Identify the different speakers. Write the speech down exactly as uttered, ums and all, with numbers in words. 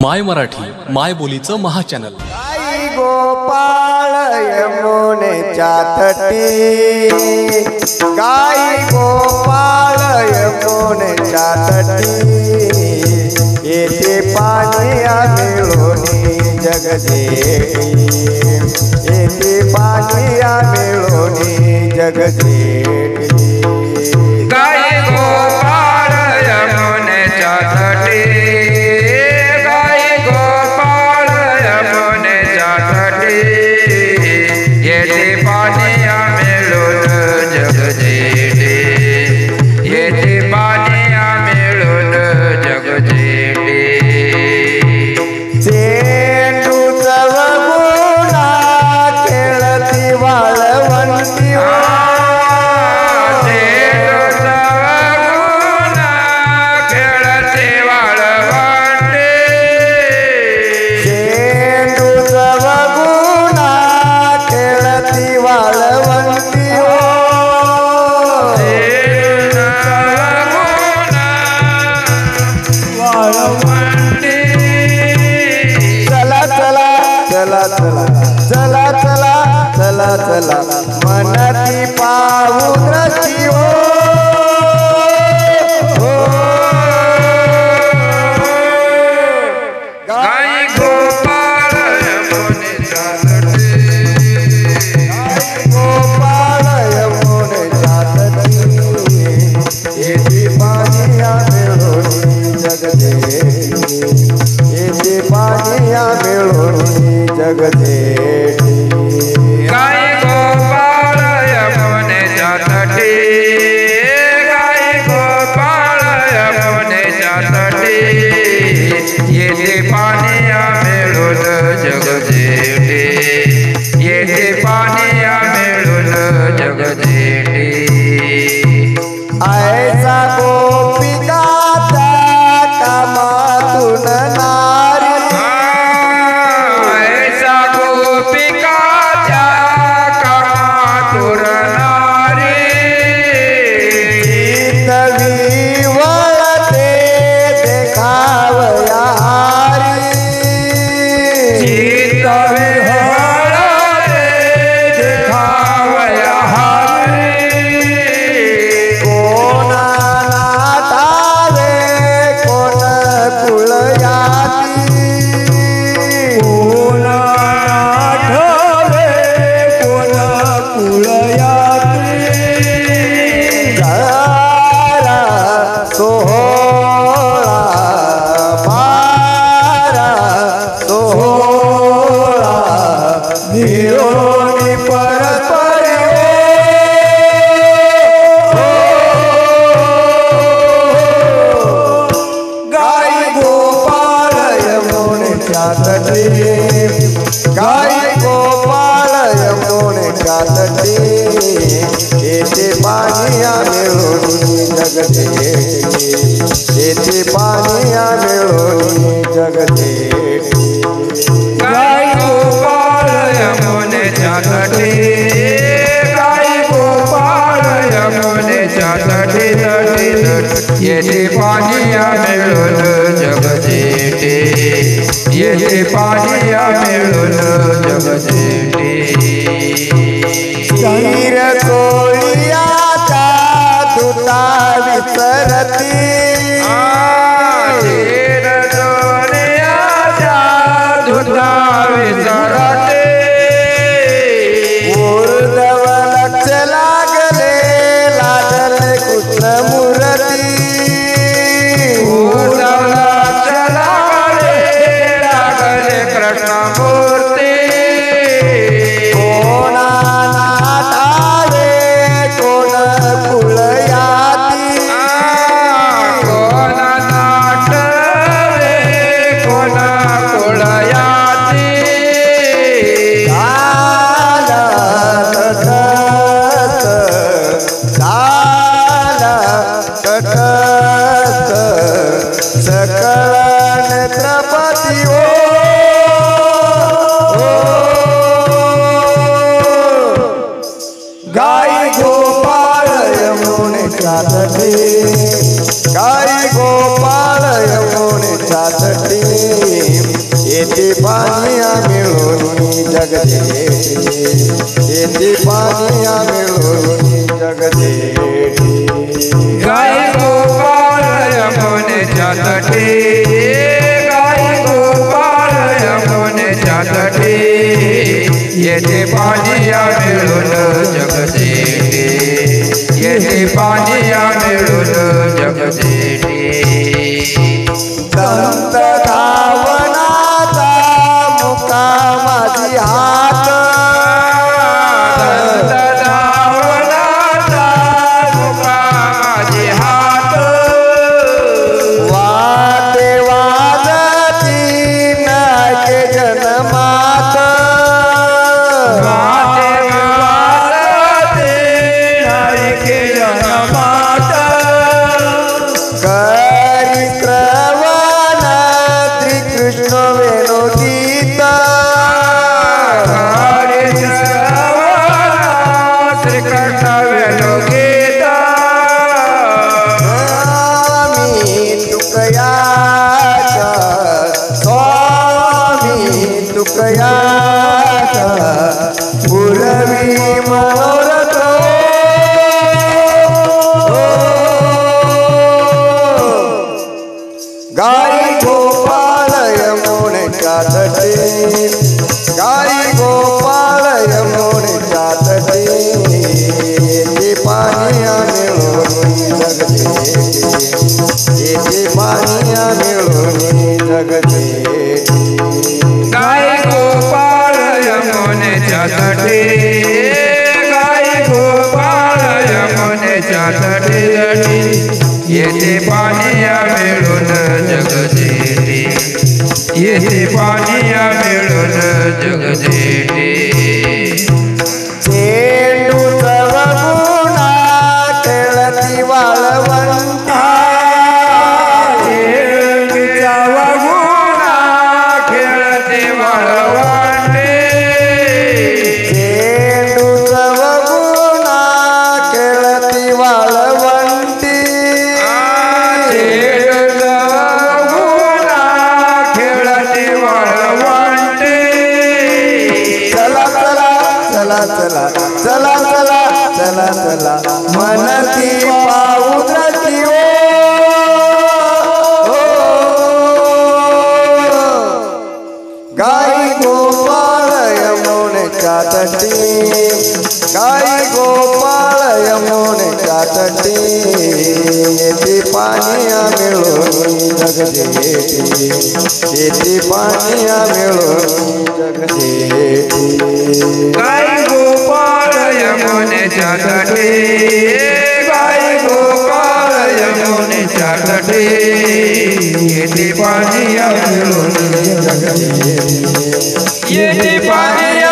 Speaker 1: माय मराठी माय बोलीचं महाचॅनल।
Speaker 2: गाई गोपाळ यमुनेच्या तटी, गाई गोपाळ यमुनेच्या तटी, येथे पाणी मिळोनी जगजेठी, येथे पाणी मिळोनी जगजेठी।
Speaker 3: गाई गोपाळ यमुनेच्या तटी, येथे पाणी मिळून जगजेठी, येथे पाणी मिळून जगजेठी।
Speaker 2: चेंडूचा गुणा खेळती वाळवंटी,
Speaker 3: चेंडूचा गुणा खेळती वाळवंटी,
Speaker 2: चेंडूचा गुणा खेळती वाळवंटी,
Speaker 3: वाळवंटी।
Speaker 2: चला चला चला चला चला चला चला चला मनती पाहू द्रची हो,
Speaker 3: गाई गोपाळ यमुनेच्या तटी,
Speaker 2: गाई गोपाळ यमुनेच्या तटी, येथे पाणी मिळोनी जगजेठी, येथे पाणी मिळोनी जगजेठी।
Speaker 3: गाई गोपाळ यमुनेच्या तटी, गाई गोपाळ यमुनेच्या तटी, येथे पाणी मिळून जगजेठी, येथे पाणी मिळून जगजेठी।
Speaker 2: ऐसा गोपिकाच्या कामातून नारी,
Speaker 3: ऐसा गोपिकाच्या कामातून नारी,
Speaker 2: चितवी वळते देखावया हारी,
Speaker 3: चितवी वळते देखावया हारी।
Speaker 2: कोणा नाटावे कोण कुळयाती,
Speaker 3: कोणा नाटावे कोण कुळयाती,
Speaker 2: जरा सोहळा बारा सोहळा भियोनी परस्पर हो, गाई गोपाळ यमुनेच्या तटी, गाई गोपाळ यमुनेच्या तटी, येथे पाणी मिळोनी जगजेठी, येथे पाणी मिळोनी जगजेठी।
Speaker 3: गाई गोपाळ यमुनेच्या तटी, गाई गोपाळ यमुनेच्या तटी, तटी तटी, येथे पाणी मिळून जगजेठी, येथे पाणी मिळून जगजेठी।
Speaker 2: धीर चोळियाचा तुता विसरती,
Speaker 3: धीर चोळियाचा तुता विसरती,
Speaker 2: ऊर्ध्व लक्ष लागले लागले कृष्ण मूर्ती,
Speaker 3: ऊर्ध्व लक्ष लागले लागले कृष्णमूर्ती।
Speaker 2: कोणा नाटावे कोण कुळयाती,
Speaker 3: कोण नाटवे कोण कुळयाती,
Speaker 2: झाला तटस्थ, झाला तटस्थ सकळ नेत्रपती हो, गाई गोपाळ यमुनेच्या तटी, गाई गोपाळ यमुनेच्या तटी, पानिया मिळून जगदेठी येथे पानिया मिळून जगदेठी
Speaker 3: गाई गोपाळ यमुनेच्या तटी गाई गोपाळ यमुनेच्या तटी येथे पानिया मिळून जगदेठी येथे पानिया मिळून जगदेठी
Speaker 2: संत धावनाचा मुका माझी हात
Speaker 3: संत धावनाचा मुका माझी हात
Speaker 2: वाटे वाजती नाके जन्मात
Speaker 3: वाटे वाजते नायके जन्मात
Speaker 2: करी श्रवण श्रीकृष्ण वेणुगीत
Speaker 3: हरे श्रवण श्रीकृष्ण वेणुगीत
Speaker 2: स्वामी तुकयाचा स्वामी तुकयाचा पुरवी मनोरथ गाई गोपाळ यमुनेच्या तटी गाई गोपाळ यमुनेच्या तटी येथे पानिया मिळून जगदेठी येथे पानिया मिळून जगदेठी
Speaker 3: गाई गोपाळ यमुनेच्या तटी गाई गोपाळ यमुनेच्या तटी येथे पानिया मिळून जगदेठी येथे पानिया मिळून जगदेठी
Speaker 2: चेंडू चवगुणा खेळती वाळवंता
Speaker 3: खेळतीचा वगुणा खेळते वाळवंटे
Speaker 2: चेंडू चवगुणा खेळती वाळवंती
Speaker 3: खेळतीचा वगुणा खेळते वाळवंटे
Speaker 2: चला चला चला चला चला चला चला चला मनती पाऊद्रती ओ गाई गोपाळ यमुनेच्या तटी गाई गोपाळ यमुनेच्या तटी येथे पानिया मिळून जगदेठी येथे पानिया मिळून जगदेठी
Speaker 3: गाई गोपाळ यमुनेच्या तटी गाई गोपाळ यमुनेच्या तटी येथे पानिया मिळून जगदेठी येथे पानिया